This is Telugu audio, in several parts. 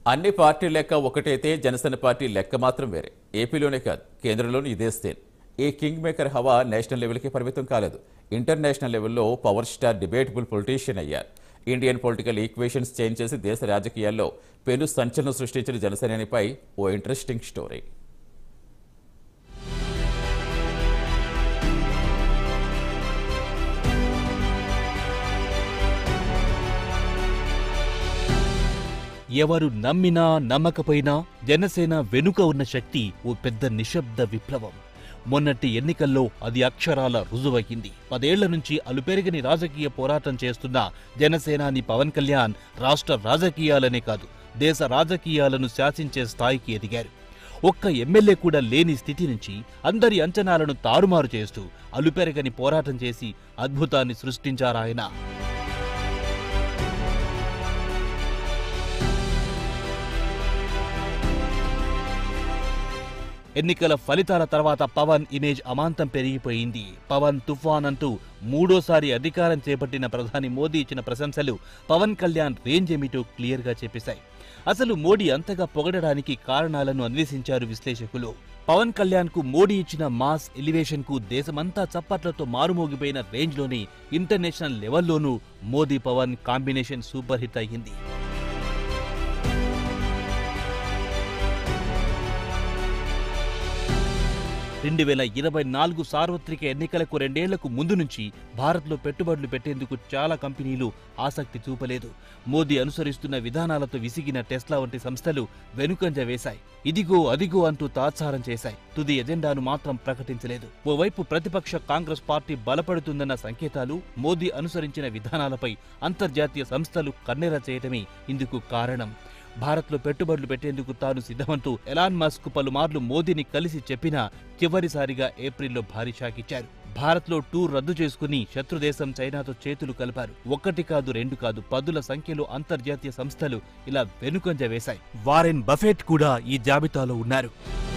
అన్ని పార్టీల లెక్క ఒకటైతే జనసేన పార్టీ లెక్క మాత్రం వేరే. ఏపీలోనే కాదు, కేంద్రంలోనూ ఇదే స్థితి. ఈ కింగ్ మేకర్ హవా నేషనల్ లెవెల్కి పరిమితం కాలేదు. ఇంటర్నేషనల్ లెవెల్లో పవర్ స్టార్ డిబేటబుల్ పొలిటీషియన్ అయ్యారు. ఇండియన్ పొలిటికల్ ఈక్వేషన్స్ చేంజ్ చేసి దేశ రాజకీయాల్లో పెను సంచలనం సృష్టించిన జనసేనానిపై ఓ ఇంట్రెస్టింగ్ స్టోరీ. ఎవరు నమ్మినా నమ్మకపోయినా జనసేన వెనుక ఉన్న శక్తి ఓ పెద్ద నిశ్శబ్ద విప్లవం. మొన్నటి ఎన్నికల్లో అది అక్షరాల రుజువయ్యింది. 10 ఏళ్ల నుంచి అలుపెరగని రాజకీయ పోరాటం చేస్తున్న జనసేనాని పవన్ కళ్యాణ్ రాష్ట్ర రాజకీయాలనే కాదు, దేశ రాజకీయాలను శాసించే స్థాయికి ఎదిగారు. ఒక్క ఎమ్మెల్యే కూడా లేని స్థితి నుంచి అందరి అంచనాలను తారుమారు చేస్తూ అలుపెరగని పోరాటం చేసి అద్భుతాన్ని సృష్టించారాయన. ఎన్నికల ఫలితాల తర్వాత పవన్ ఇమేజ్ అమాంతం పెరిగిపోయింది. పవన్ తుఫాన్ అంటూ 3వ అధికారం చేపట్టిన ప్రధాని మోదీ ఇచ్చిన ప్రశంసలు పవన్ కళ్యాణ్ రేంజ్ ఏమిటో క్లియర్గా చెప్పేశాయి. అసలు మోడీ అంతగా పొగడడానికి కారణాలను అన్వేషించారు విశ్లేషకులు. పవన్ కళ్యాణ్ కు మోడీ ఇచ్చిన మాస్ ఎలివేషన్ కు దేశమంతా చప్పట్లతో మారుమోగిపోయిన రేంజ్లోనే ఇంటర్నేషనల్ లెవెల్లోనూ Modi Pawan combination super hit అయ్యింది. 2024 సార్వత్రిక ఎన్నికలకు 2 ఏళ్లకు ముందు నుంచి భారత్లో పెట్టుబడులు పెట్టేందుకు చాలా కంపెనీలు ఆసక్తి చూపలేదు. మోదీ అనుసరిస్తున్న విధానాలతో విసిగిన టెస్లా వంటి సంస్థలు వెనుకంజ వేశాయి. ఇదిగో అదిగో అంటూ తాత్సారం చేశాయి. తుది ఎజెండాను మాత్రం ప్రకటించలేదు. ఓవైపు ప్రతిపక్ష కాంగ్రెస్ పార్టీ బలపడుతుందన్న సంకేతాలు, మోదీ అనుసరించిన విధానాలపై అంతర్జాతీయ సంస్థలు కన్నెర చేయటమే ఇందుకు కారణం. భారత్లో పెట్టుబడులు పెట్టేందుకు తాను సిద్ధమంటూ ఎలాన్ మస్క్ పలుమార్లు మోదీని కలిసి చెప్పినా చివరిసారిగా ఏప్రిల్లో భారీ షాక్ ఇచ్చారు. భారత్లో టూర్ రద్దు చేసుకుని శత్రుదేశం చైనాతో చేతులు కలిపారు. 1 కాదు 2 కాదు 10ల సంఖ్యలో అంతర్జాతీయ సంస్థలు ఇలా వెనుకంజ వేశాయి. వారెన్ బఫెట్ కూడా ఈ జాబితాలో ఉన్నారు.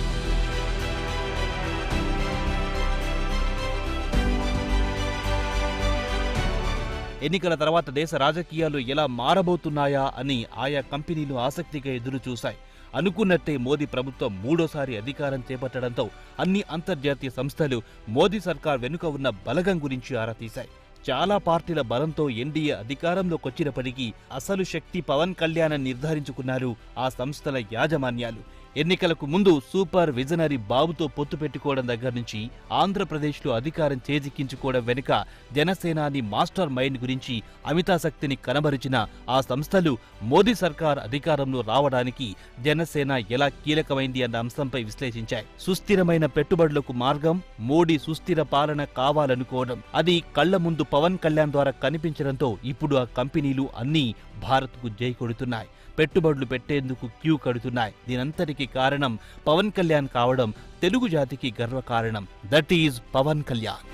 ఎన్నికల తర్వాత దేశ రాజకీయాలు ఎలా మారబోతున్నాయా అని ఆయా కంపెనీలు ఆసక్తిగా ఎదురుచూశాయి. అనుకున్నట్టే మోదీ ప్రభుత్వం 3వ అధికారం చేపట్టడంతో అన్ని అంతర్జాతీయ సంస్థలు మోదీ సర్కార్ వెనుక ఉన్న బలగం గురించి ఆరా తీశాయి. చాలా పార్టీల బలంతో ఎన్డీఏ అధికారంలోకొచ్చినప్పటికీ అసలు శక్తి పవన్ కళ్యాణ్ నిర్ధారించుకున్నారు ఆ సంస్థల యాజమాన్యాలు. ఎన్నికలకు ముందు సూపర్ విజనరీ బాబుతో పొత్తు పెట్టుకోవడం దగ్గర నుంచి ఆంధ్రప్రదేశ్లో అధికారం చేజిక్కించుకోవడం వెనుక జనసేనాని మాస్టర్ మైండ్ గురించి అమితాశక్తిని కనబరిచిన ఆ సంస్థలు మోదీ సర్కార్ అధికారంలో రావడానికి జనసేన ఎలా కీలకమైంది అన్న అంశంపై విశ్లేషించాయి. సుస్థిరమైన పెట్టుబడులకు మార్గం, మోడీ సుస్థిర పాలన కావాలనుకోవడం, అది కళ్ల ముందు పవన్ కళ్యాణ్ ద్వారా కనిపించడంతో ఇప్పుడు ఆ కంపెనీలు అన్నీ భారత్కు జై కొడుతున్నాయి. పెట్టుబడులు పెట్టేందుకు క్యూ కడుతున్నాయి. దీనంతటికీ కారణం పవన్ కళ్యాణ్ కావడం తెలుగు జాతికి గర్వకారణం. That is Pawan Kalyan.